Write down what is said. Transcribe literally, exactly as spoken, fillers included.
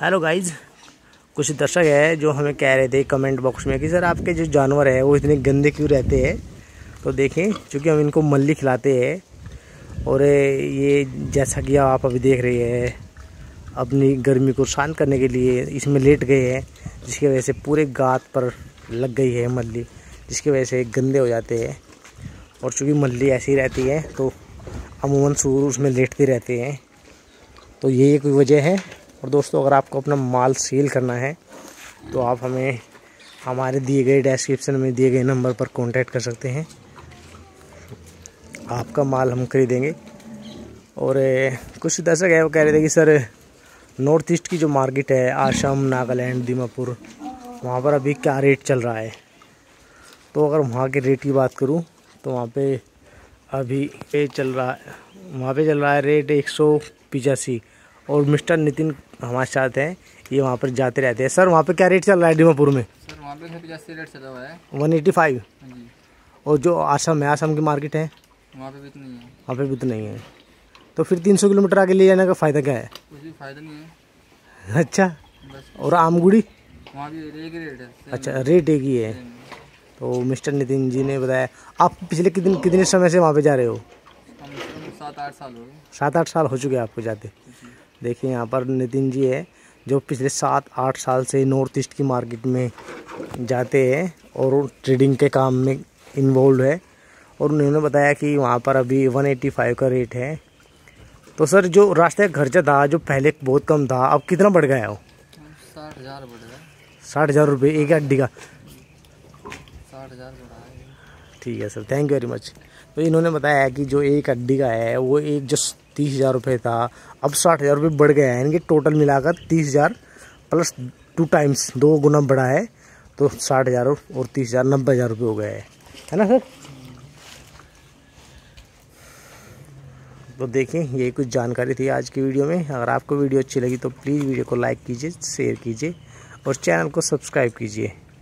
Hello guys, कुछ दर्शक है जो हमें कह रहे थे कमेंट बॉक्स में कि सर आपके जो जानवर है वो इतने गंदे क्यों रहते हैं। तो देखें, क्योंकि हम इनको मल्ली खिलाते हैं और ये जैसा कि आप अभी देख रहे हैं अपनी गर्मी को शांत करने के लिए इसमें लेट गए हैं, जिसकी वजह से पूरे गात पर लग गई है मल्ली, जिसकी वजह से गंदे हो जाते हैं। और चूँकि मल्ली ऐसी रहती है तो अमूमन सूर उसमें लेटते रहते हैं, तो ये एक वजह है। और दोस्तों, अगर आपको अपना माल सेल करना है तो आप हमें हमारे दिए गए डिस्क्रिप्शन में दिए गए नंबर पर कांटेक्ट कर सकते हैं। आपका माल हम खरीदेंगे। और कुछ दर्शक है वो कह रहे थे कि सर नॉर्थ ईस्ट की जो मार्केट है आसाम, नागालैंड, दीमापुर, वहाँ पर अभी क्या रेट चल रहा है। तो अगर वहाँ के रेट की बात करूँ तो वहाँ पे अभी पे चल रहा है वहाँ पे चल रहा है रेट एक सौ पिचासी। और मिस्टर नितिन हमारे साथ हैं, ये वहाँ पर जाते रहते हैं। सर वहाँ पे क्या रेट चल रहा है दीमापुर में? सर वहाँ पे पिचासी रेट चला हुआ है, वन एटी फाइव। और जो आसाम है, आसाम की मार्केट है वहाँ पे भी तो नहीं है। वहाँ पे भी तो नहीं है, तो फिर तीन सौ किलोमीटर आगे ले जाने का फ़ायदा क्या है? कुछ भी फ़ायदा नहीं है। अच्छा, और आमगुड़ी वहाँ भी एक रेट है? अच्छा, रेट एक ही है। तो मिस्टर नितिन जी ने बताया। आप पिछले कितने कितने समय से वहाँ पे जा रहे हो? सात आठ साल हो गए। सात आठ साल हो चुके हैं आपको जाते। देखिए यहाँ पर नितिन जी है जो पिछले सात आठ साल से नॉर्थ ईस्ट की मार्केट में जाते हैं और ट्रेडिंग के काम में इन्वॉल्व है। और उन्होंने बताया कि वहाँ पर अभी वन एटी फाइव का रेट है। तो सर जो रास्ते का खर्चा था जो पहले बहुत कम था, अब कितना बढ़ गया हो? साठ हज़ार बढ़ गया। साठ हज़ार रुपये एक हड्डी का? साठ हज़ार बढ़ा है। ठीक है sir, thank you very much. तो इन्होंने बताया कि जो एक हड्डी का है वो एक जो तीस हज़ार रुपये था, अब साठ हज़ार रुपये बढ़ गया है। इनके टोटल मिलाकर तीस हज़ार प्लस टू टाइम्स दो गुना बढ़ा है, तो साठ हज़ार और तीस हज़ार नब्बे हज़ार रुपये हो गए है, है ना सर? तो देखें, यही कुछ जानकारी थी आज की वीडियो में। अगर आपको वीडियो अच्छी लगी तो प्लीज़ वीडियो को लाइक कीजिए, शेयर कीजिए और चैनल को सब्सक्राइब कीजिए।